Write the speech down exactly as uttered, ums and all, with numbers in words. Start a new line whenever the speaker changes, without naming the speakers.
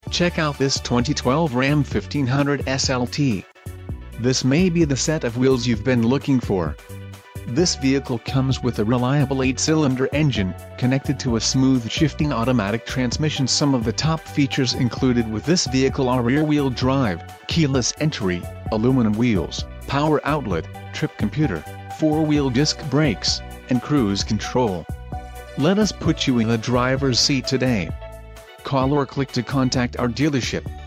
Check out this twenty twelve Ram fifteen hundred S L T. This may be the set of wheels you've been looking for. This vehicle comes with a reliable eight cylinder engine, connected to a smooth shifting automatic transmission. Some of the top features included with this vehicle are rear-wheel drive, keyless entry, aluminum wheels, power outlet, trip computer, four-wheel disc brakes, and cruise control. Let us put you in the driver's seat today. Call or click to contact our dealership.